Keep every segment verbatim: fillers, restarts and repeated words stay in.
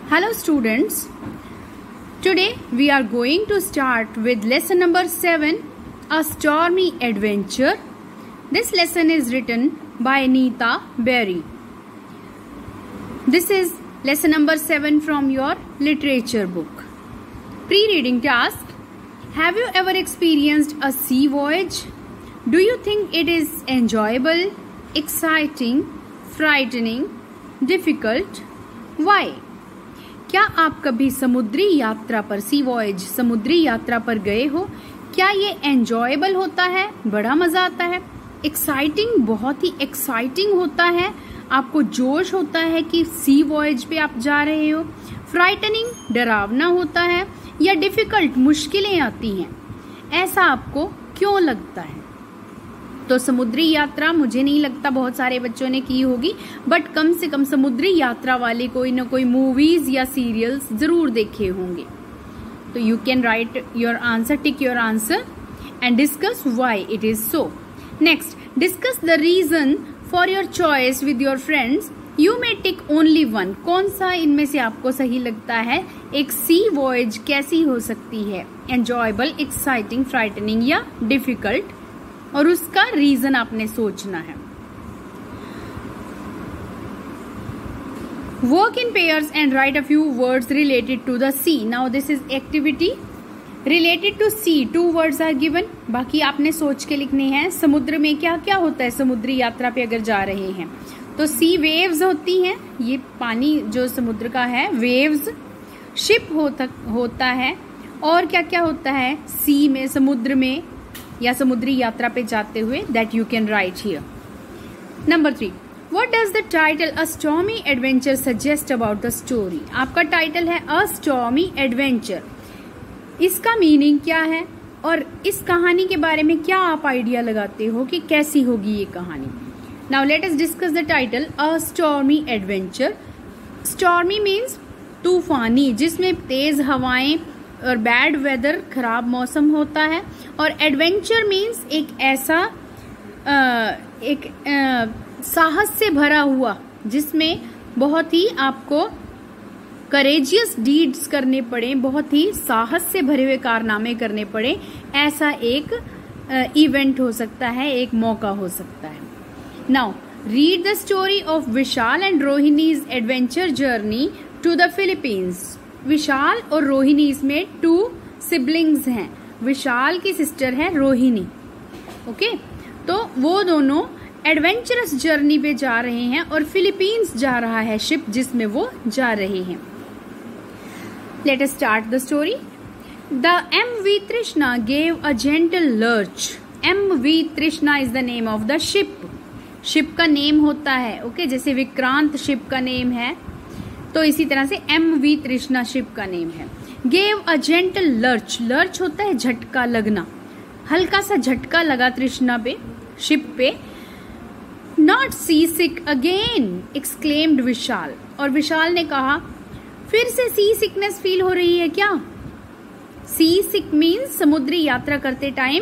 Hello students, today we are going to start with lesson number seven, A Stormy Adventure. This lesson is written by Neeta Berry. This is lesson number seven from your literature book. Pre-reading task. Have you ever experienced a sea voyage? Do you think it is enjoyable, exciting, frightening, difficult? Why? क्या आप कभी समुद्री यात्रा पर सी voyage समुद्री यात्रा पर गए हो? क्या ये एंजॉयबल होता है? बड़ा मजा आता है? एक्साइटिंग, बहुत ही एक्साइटिंग होता है, आपको जोश होता है कि सी वॉयज पे आप जा रहे हो? फ्राइटनिंग, डरावना होता है? या डिफिकल्ट, मुश्किलें आती हैं? ऐसा आपको क्यों लगता है? तो समुद्री यात्रा मुझे नहीं लगता बहुत सारे बच्चों ने की होगी, बट कम से कम समुद्री यात्रा वाले कोई ना कोई मूवीज या सीरियल्स जरूर देखे होंगे. तो you can write your answer, tick your answer and discuss why it is so. Next, discuss the reason for your choice with your friends. You may tick only one. कौन सा इनमें से आपको सही लगता है? एक सी वॉयज कैसी हो सकती है? एंजॉयबल, एक्साइटिंग, फ्राइटनिंग या डिफिकल्ट? और उसका रीजन आपने सोचना है. Work in pairs and write a few words related to the sea. Now this is activity related to sea. Two words are given, बाकी आपने सोच के लिखने हैं. समुद्र में क्या क्या होता है समुद्री यात्रा पे अगर जा रहे हैं? तो सी वेव्स होती हैं, ये पानी जो समुद्र का है, वेव्स. शिप होता होता है. और क्या क्या होता है सी में, समुद्र में या समुद्री यात्रा पे जाते हुए? That you can write here. Number three, what does the title a stormy adventure suggest about the story? आपका टाइटल है अ स्टॉर्मी एडवेंचर. इसका मीनिंग क्या है और इस कहानी के बारे में क्या आप आइडिया लगाते हो कि कैसी होगी ये कहानी? Now let us discuss the title a stormy adventure. Stormy means तूफानी, जिसमें तेज हवाएं और बैड वेदर, खराब मौसम होता है. और एडवेंचर मीन्स एक ऐसा आ, एक आ, साहस से भरा हुआ, जिसमें बहुत ही आपको करेजियस डीड्स करने पड़े, बहुत ही साहस से भरे हुए कारनामे करने पड़े. ऐसा एक इवेंट हो सकता है, एक मौका हो सकता है. Now read the story of Vishal and Rohini's adventure journey to the Philippines. Vishal और रोहिणी, इसमें टू सिबलिंग्स हैं. विशाल की सिस्टर है रोहिणी. ओके, तो वो दोनों एडवेंचरस जर्नी पे जा रहे हैं और फिलीपींस जा रहा है शिप जिसमें वो जा रहे हैं. Let us start the story. The M V Trishna gave a gentle lurch. M V Trishna is the name of the ship. Ship का नेम होता है. Okay okay? जैसे विक्रांत शिप का नेम है, तो इसी तरह से एम वी तृष्णा शिप का नेम है. Gave a gentle lurch. Lurch होता है झटका लगना, हल्का सा झटका लगा तृष्णा पे, शिप पे. Not sea sick again exclaimed Vishal. और विशाल ने कहा, फिर से सी सिकनेस फील हो रही है क्या? सी सिक मीन्स समुद्री यात्रा करते टाइम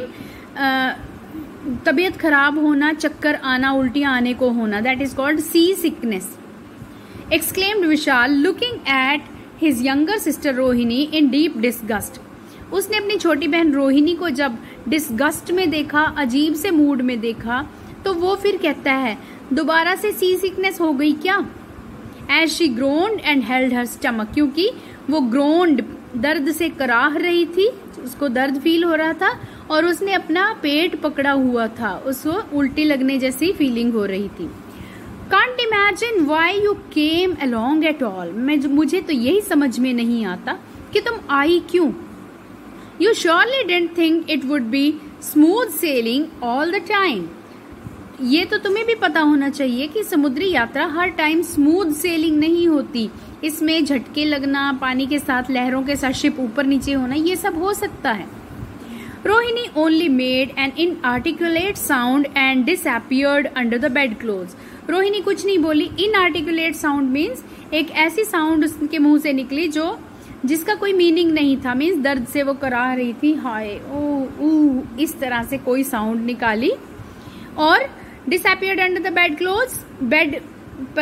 तबीयत खराब होना, चक्कर आना, उल्टियां आने को होना. That is called sea sickness. exclaimed Vishal looking at his younger sister Rohini in deep disgust. उसने अपनी छोटी बहन रोहिणी को जब डिस्गस्ट में देखा, अजीब से मूड में देखा, तो वो फिर कहता है, दोबारा से सी सिकनेस हो गई क्या? As she groaned and held her stomach. क्योंकि वो groaned, दर्द से कराह रही थी, उसको दर्द फील हो रहा था और उसने अपना पेट पकड़ा हुआ था, उसको उल्टी लगने जैसी फीलिंग हो रही थी. Can't imagine why you came along at all. मैं मुझे तो यही समझ में नहीं आता कि तुम आई क्यों. You surely didn't think it would be smooth sailing all the time. ये तो तुम्हें भी पता होना चाहिए कि समुद्री यात्रा हर टाइम स्मूथ सेलिंग नहीं होती. इसमें झटके लगना, पानी के साथ, लहरों के साथ शिप ऊपर नीचे होना, ये सब हो सकता है. Rohini only made an inarticulate sound and disappeared under the bedclothes. Rohini कुछ नहीं बोली. इनआर्टिकुलेट साउंड मीन्स एक ऐसी साउंड उसके मुंह से निकली जो जिसका कोई मीनिंग नहीं था. मीन्स दर्द से वो करा रही थी, हाय ओ ऊ, इस तरह से कोई साउंड निकाली. और disappeared under the bed clothes, bed पर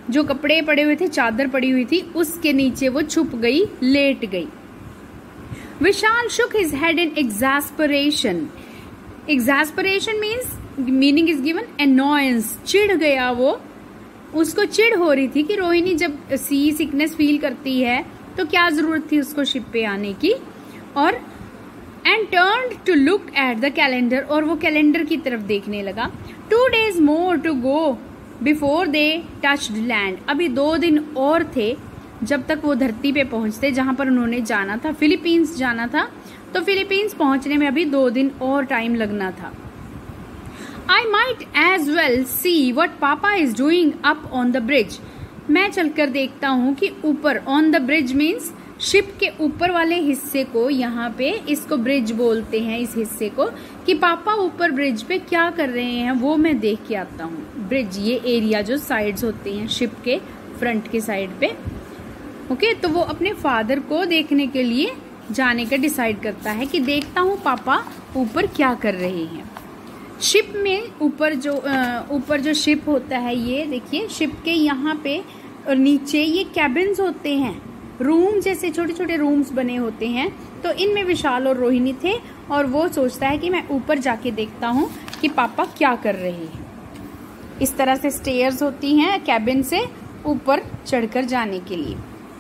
जो कपड़े पड़े हुए थे, चादर पड़ी हुई थी, उसके नीचे वो छुप गई, लेट गई। विशाल shook his head in exasperation. Exasperation means meaning is given annoyance. चिढ़ गया वो, उसको चिढ़ हो रही थी कि रोहिणी जब सी सिकनेस फील करती है तो क्या जरूरत थी उसको शिप पे आने की। और and turned to look at the calendar, और वो कैलेंडर की तरफ देखने लगा। Two days more to go before they touched land. अभी दो दिन और थे जब तक वो धरती पे पहुंचते जहां पर उन्होंने जाना था, फिलीपींस जाना था। तो फिलीपींस पहुंचने में अभी दो दिन और टाइम लगना था। I might as well see what papa is doing up on the bridge. मैं चलकर देखता हूं कि ऊपर, on the bridge means ship के ऊपर वाले हिस्से को, यहाँ पे इसको ब्रिज बोलते हैं इस हिस्से को, कि पापा ऊपर ब्रिज पे क्या कर रहे हैं वो मैं देख के आता हूँ। ब्रिज ये एरिया जो साइड्स होते हैं शिप के फ्रंट के साइड पे, ओके। तो वो अपने फादर को देखने के लिए जाने का डिसाइड करता है कि देखता हूँ पापा ऊपर क्या कर रहे हैं। शिप में ऊपर जो ऊपर जो शिप होता है, ये देखिए शिप के यहाँ पे और नीचे ये कैबिन्स होते हैं, रूम जैसे छोटे छोटे रूम्स बने होते हैं। तो इनमें विशाल और रोहिणी थे और वो सोचता है कि मैं ऊपर जाके देखता हूँ कि पापा क्या कर रहे हैं। इस तरह से स्टेयर्स होती हैं कैबिन से ऊपर चढ़कर जाने के लिए।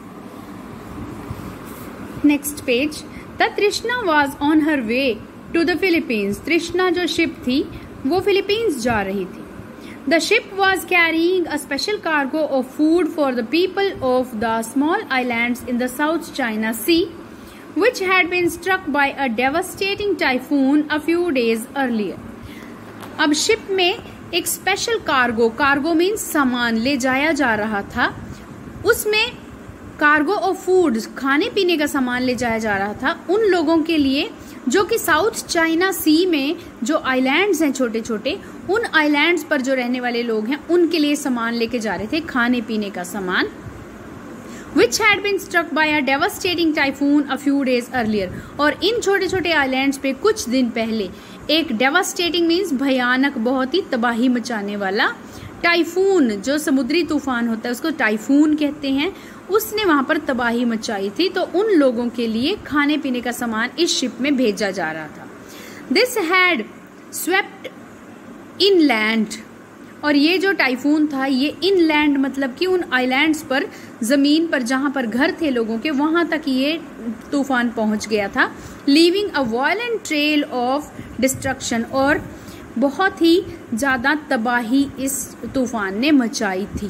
Next page. The Trishna was on her way to the Philippines. Trishna जो शिप थी वो फिलीपींस जा रही थी। The ship was carrying a special cargo of food for the people of the small islands in the South China Sea, which had been struck by a devastating typhoon a few days earlier. अब ship में एक special cargo, cargo means सामान ले जाया जा रहा था। उसमें कार्गो ऑफ फूड, खाने पीने का सामान ले जाया जा रहा था उन लोगों के लिए जो कि साउथ चाइना सी में जो आइलैंड्स हैं छोटे छोटे, उन आइलैंड्स पर जो रहने वाले लोग हैं उनके लिए सामान लेके जा रहे थे, खाने पीने का सामान। which had been struck by a devastating typhoon a few days earlier. और इन छोटे छोटे आइलैंड्स पे कुछ दिन पहले एक devastating मीन्स भयानक, बहुत ही तबाही मचाने वाला टाइफून, जो समुद्री तूफान होता है उसको टाइफून कहते हैं, उसने वहां पर तबाही मचाई थी। तो उन लोगों के लिए खाने पीने का सामान इस शिप में भेजा जा रहा था। दिस हैड स्वेप्ट इनलैंड, और ये जो टाइफून था ये इनलैंड मतलब कि उन आइलैंड्स पर, जमीन पर जहां पर घर थे लोगों के, वहां तक ये तूफान पहुंच गया था। Leaving a violent trail of destruction, और बहुत ही ज्यादा तबाही इस तूफान ने मचाई थी।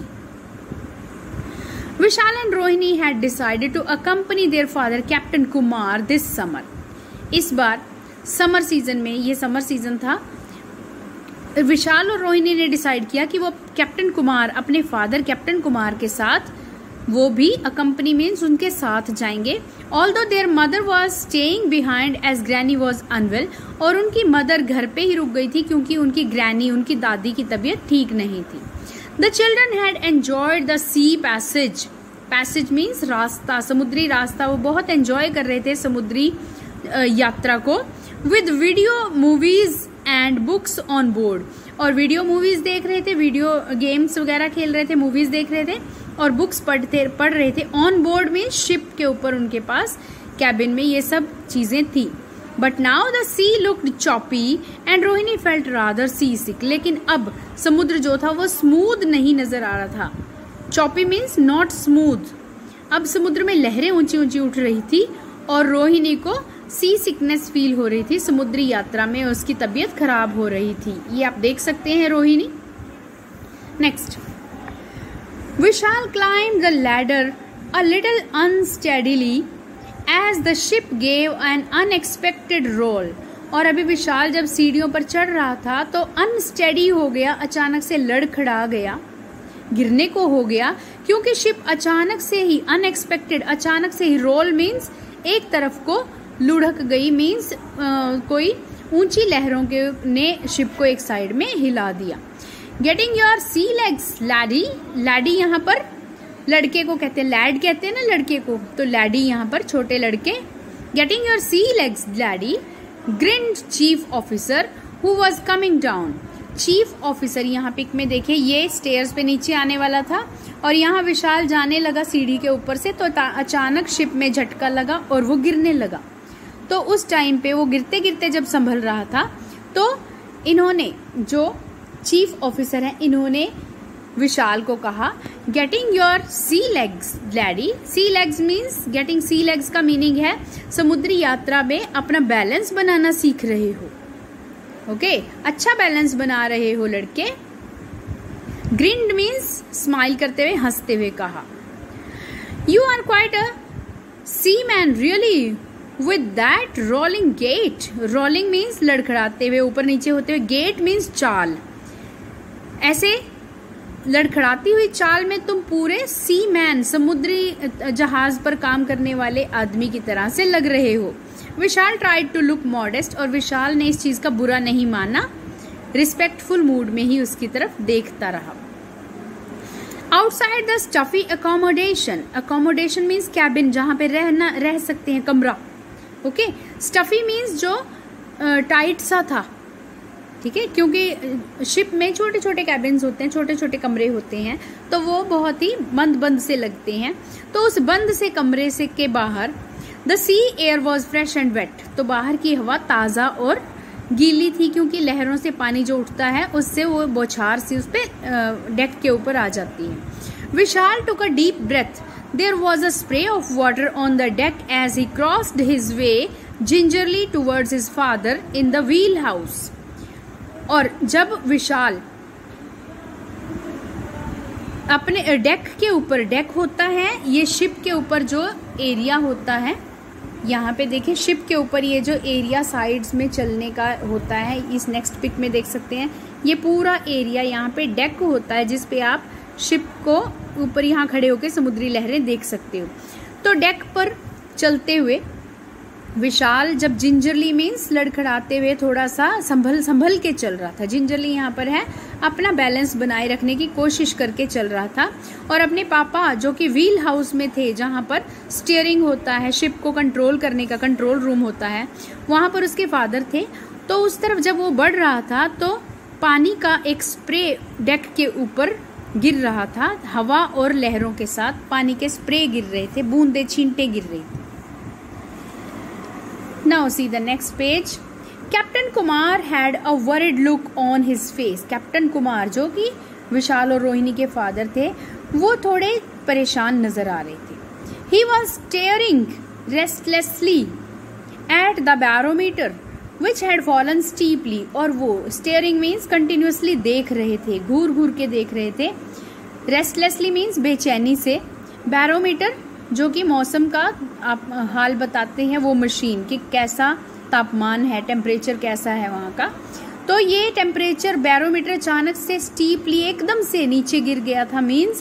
Vishal and Rohini had decided to accompany their father captain Kumar this summer. इस बार समर सीजन में, ये समर सीजन था, विशाल और रोहिणी ने डिसाइड किया कि वो कैप्टन कुमार, अपने फादर कैप्टन कुमार के साथ वो भी अकम्पनी मीन्स उनके साथ जाएंगे। Although their mother was staying behind as granny was unwell, और उनकी मदर घर पे ही रुक गई थी क्योंकि उनकी ग्रैनी, उनकी दादी की तबीयत ठीक नहीं थी। The children had enjoyed the sea passage, passage means रास्ता, समुद्री रास्ता, वो बहुत एंजॉय कर रहे थे समुद्री यात्रा को। With video movies and books on board, और वीडियो मूवीज देख रहे थे, वीडियो गेम्स वगैरह खेल रहे थे, मूवीज देख रहे थे और बुक्स पढ़ते पढ़ रहे थे। ऑन बोर्ड में शिप के ऊपर उनके पास कैबिन में ये सब चीजें थी। But now the sea looked choppy and Rohini felt rather sea sick, लेकिन अब समुद्र जो था वो स्मूथ नहीं नजर आ रहा था। Choppy means not smooth. अब समुद्र में लहरें ऊंची ऊंची उठ रही थी और रोहिणी को सी सिकनेस फील हो रही थी, समुद्री यात्रा में उसकी तबीयत खराब हो रही थी। ये आप देख सकते हैं Rohini. Next, Vishal climb the ladder a little unsteadily as the ship gave an unexpected roll, और अभी विशाल जब सीढ़ियों पर चढ़ रहा था तो अनस्टेडी हो गया, अचानक से लड़खड़ा गया, गिरने को हो गया, क्योंकि शिप अचानक से ही, अनएक्सपेक्टेड, अचानक से ही, रोल मीन्स एक तरफ को लुढ़क गई, मीन्स कोई ऊंची लहरों के ने शिप को एक साइड में हिला दिया। Getting your sea legs laddie, laddie यहाँ पर लड़के को कहते हैं, लैड कहते हैं ना लड़के को, तो लैडी यहाँ पर छोटे लड़के। Getting your sea legs laddie grinned chief officer who was coming down, chief officer, यहाँ पिक में देखिए ये स्टेयर्स पे नीचे आने वाला था और यहाँ विशाल जाने लगा सीढ़ी के ऊपर से, तो अचानक शिप में झटका लगा और वो गिरने लगा। तो उस टाइम पे वो गिरते गिरते जब संभल रहा था तो इन्होंने, जो चीफ ऑफिसर हैं, इन्होंने विशाल को कहा getting your sea legs daddy. Sea legs means, getting sea legs का मीनिंग है समुद्री यात्रा में अपना बैलेंस बनाना सीख रहे हो। Okay okay? अच्छा बैलेंस बना रहे हो लड़के। ग्रिन्ड मीन्स स्माइल करते हुए, हंसते हुए कहा। You are quite a seaman really with that rolling gait. Rolling means लड़खड़ाते हुए, ऊपर नीचे होते हुए, गेट मीन्स चाल। ऐसे लड़खड़ाती हुई चाल में तुम पूरे सी मैन, समुद्री जहाज पर काम करने वाले आदमी की तरह से लग रहे हो। Vishal tried to look modest, और विशाल ने इस चीज का बुरा नहीं माना, रिस्पेक्टफुल मूड में ही उसकी तरफ देखता रहा। Outside the stuffy accommodation, accommodation means cabin, जहां पे रहना रह सकते हैं, कमरा। ओके, स्टफी मीन्स जो टाइट सा था, ठीक है, क्योंकि शिप में छोटे छोटे कैबिन्स होते हैं, छोटे छोटे कमरे होते हैं, तो वो बहुत ही बंद बंद से लगते हैं। तो उस बंद से कमरे से के बाहर the sea air was fresh and wet, तो बाहर की हवा ताज़ा और गीली थी, क्योंकि लहरों से पानी जो उठता है उससे वो बौछार सी उस पर डेक के ऊपर आ जाती है। Vishal took a deep breath, there was a spray of water on the deck as he crossed his way gingerly towards his father in the wheelhouse. और जब विशाल अपने डेक के ऊपर, डेक होता है ये शिप के ऊपर जो एरिया होता है, यहाँ पे देखिए शिप के ऊपर ये जो एरिया साइड्स में चलने का होता है, इस नेक्स्ट पिक में देख सकते हैं, ये पूरा एरिया यहाँ पे डेक होता है, जिस पे आप शिप को ऊपर यहाँ खड़े होकर समुद्री लहरें देख सकते हो। तो डेक पर चलते हुए विशाल जब जिंजरली मीन्स लड़खड़ाते हुए, थोड़ा सा संभल संभल के चल रहा था। जिंजरली यहाँ पर है अपना बैलेंस बनाए रखने की कोशिश करके चल रहा था, और अपने पापा जो कि व्हील हाउस में थे, जहाँ पर स्टीयरिंग होता है, शिप को कंट्रोल करने का कंट्रोल रूम होता है, वहाँ पर उसके फादर थे। तो उस तरफ जब वो बढ़ रहा था तो पानी का एक स्प्रे डेक के ऊपर गिर रहा था, हवा और लहरों के साथ पानी के स्प्रे गिर रहे थे, बूंदे छींटे गिर रही थी। Now see the next page. Captain Kumar had a worried look on his face. Captain Kumar जो कि विशाल और रोहिणी के फादर थे, वो थोड़े परेशान नजर आ रहे थे। He was staring restlessly at the barometer which had fallen steeply. और वो staring means continuously देख रहे थे, घूर घूर के देख रहे थे। Restlessly means बेचैनी से। barometer जो कि मौसम का आप हाल बताते हैं, वो मशीन कि कैसा तापमान है, टेम्परेचर कैसा है वहाँ का। तो ये टेम्परेचर बैरोमीटर अचानक से स्टीपली एकदम से नीचे गिर गया था, मीन्स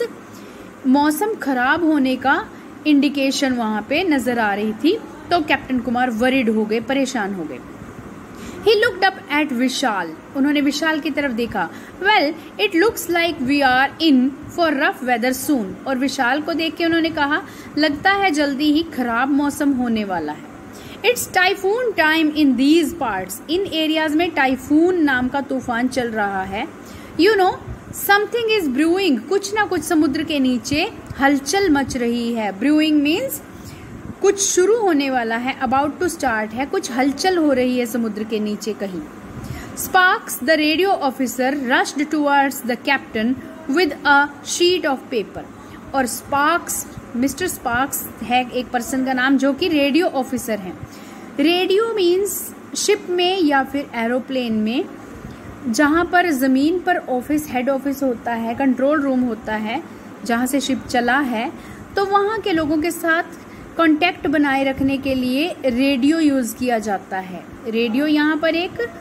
मौसम खराब होने का इंडिकेशन वहाँ पे नजर आ रही थी। तो कैप्टन कुमार वरिड हो गए, परेशान हो गए। He looked up at विशाल, उन्होंने विशाल की तरफ देखा। Well, it looks like we are in for rough weather soon. और विशाल को देख के उन्होंने कहा, लगता है जल्दी ही खराब मौसम होने वाला है। It's typhoon time in these parts. इन एरियाज में टाइफून नाम का तूफान चल रहा है। You know, something is brewing. कुछ ना कुछ समुद्र के नीचे हलचल मच रही है। Brewing means कुछ शुरू होने वाला है, अबाउट टू स्टार्ट है, कुछ हलचल हो रही है समुद्र के नीचे कहीं। Sparks the radio officer rushed towards the captain with a sheet of paper. और स्पार्क्स, मिस्टर स्पार्क्स है एक पर्सन का नाम जो कि रेडियो ऑफिसर है। रेडियो मीन्स शिप में या फिर एरोप्लेन में जहां पर जमीन पर ऑफिस, हेड ऑफिस होता है, कंट्रोल रूम होता है, जहां से शिप चला है, तो वहां के लोगों के साथ कांटेक्ट बनाए रखने के लिए रेडियो यूज किया जाता है। रेडियो यहाँ पर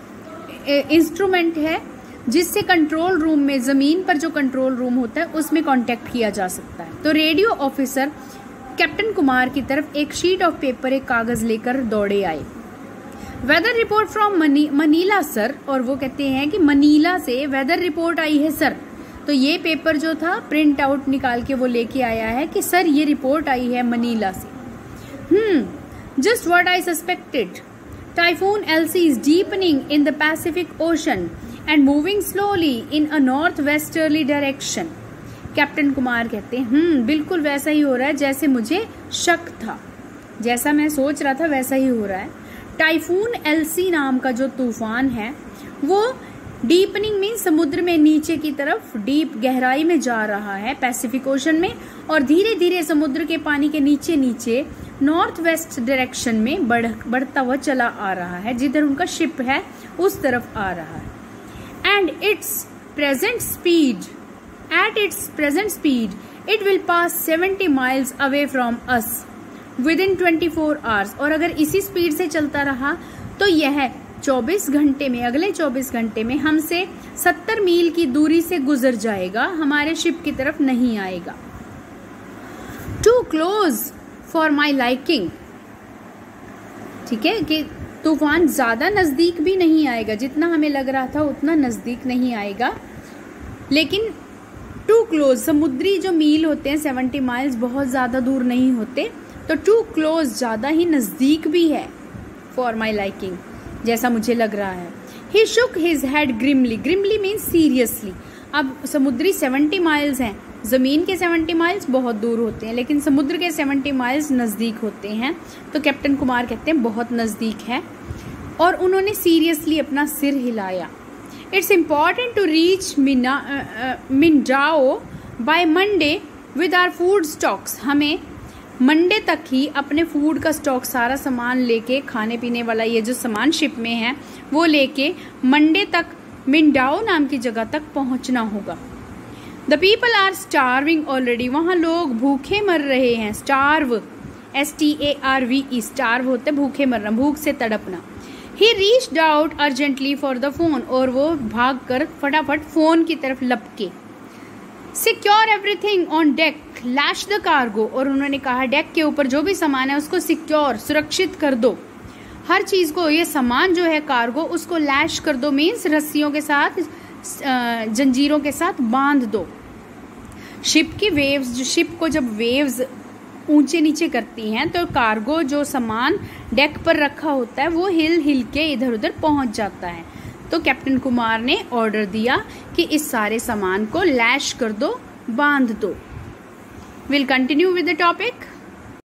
एक इंस्ट्रूमेंट है जिससे कंट्रोल रूम में, जमीन पर जो कंट्रोल रूम होता है, उसमें कांटेक्ट किया जा सकता है। तो रेडियो ऑफिसर कैप्टन कुमार की तरफ एक शीट ऑफ पेपर, एक कागज लेकर दौड़े आए। Weather report from Manila sir, और वो कहते हैं कि मनीला से वेदर रिपोर्ट आई है सर। तो ये पेपर जो था प्रिंट आउट निकाल के वो लेके आया है कि सर ये रिपोर्ट आई है मनीला से। Hmm just what I suspected. Typhoon Elsie is deepening in the Pacific Ocean and moving slowly in a north westerly direction. Captain Kumar कहते हैं हम्म बिल्कुल वैसा ही हो रहा है जैसे मुझे शक था, जैसा मैं सोच रहा था वैसा ही हो रहा है। टाइफून एल्सी नाम का जो तूफान है वो डीपनिंग में समुद्र में नीचे की तरफ डीप गहराई में जा रहा है पैसिफिक ओशन में, और धीरे धीरे समुद्र के पानी के नीचे नीचे नॉर्थ वेस्ट डायरेक्शन में बढ़ बढ़ता हुआ चला आ रहा है, जिधर उनका शिप है उस तरफ आ रहा है। And its present speed at its present speed it will pass seventy miles away from us within twenty four hours. और अगर इसी स्पीड से चलता रहा तो यह चौबीस घंटे में, अगले चौबीस घंटे में हमसे सत्तर मील की दूरी से गुजर जाएगा, हमारे शिप की तरफ नहीं आएगा। Too close for my liking, ठीक है, कि तूफान ज्यादा नजदीक भी नहीं आएगा, जितना हमें लग रहा था उतना नजदीक नहीं आएगा, लेकिन टू क्लोज, समुद्री जो मील होते हैं सेवेंटी माइल्स बहुत ज्यादा दूर नहीं होते, तो टू क्लोज ज्यादा ही नजदीक भी है फॉर माई लाइकिंग, जैसा मुझे लग रहा है। He shook his head grimly, grimly means seriously. अब समुद्री सेवेंटी माइल्स हैं, जमीन के सेवेंटी माइल्स बहुत दूर होते हैं, लेकिन समुद्र के सेवेंटी माइल्स नजदीक होते हैं, तो कैप्टन कुमार कहते हैं बहुत नजदीक है, और उन्होंने सीरियसली अपना सिर हिलाया। It's important to reach Mindanao by Monday with our food stocks, हमें मंडे तक ही अपने फूड का स्टॉक, सारा सामान लेके, खाने पीने वाला ये जो सामान शिप में है वो लेके मंडे तक मिंडाओ नाम की जगह तक पहुंचना होगा। The people are starving already, वहां लोग भूखे मर रहे हैं। Starve, S T A R V E, starve होते भूखे मरना, भूख से तड़पना। He reached out urgently for the phone, और वो भाग कर फटाफट फोन की तरफ लपके। Secure everything on deck, lash the cargo, और उन्होंने कहा डेक के ऊपर जो भी सामान है उसको सिक्योर, सुरक्षित कर दो, हर चीज को, ये सामान जो है कार्गो उसको लैश कर दो, मीन्स रस्सियों के साथ, जंजीरों के साथ बांध दो। शिप की वेव्स, शिप को जब वेव्स ऊंचे नीचे करती हैं तो कार्गो जो सामान डेक पर रखा होता है वो हिल हिल के इधर उधर पहुंच जाता है। तो कैप्टन कुमार ने ऑर्डर दिया कि इस सारे सामान को लैश कर दो, बांध दो। Will continue with the topic.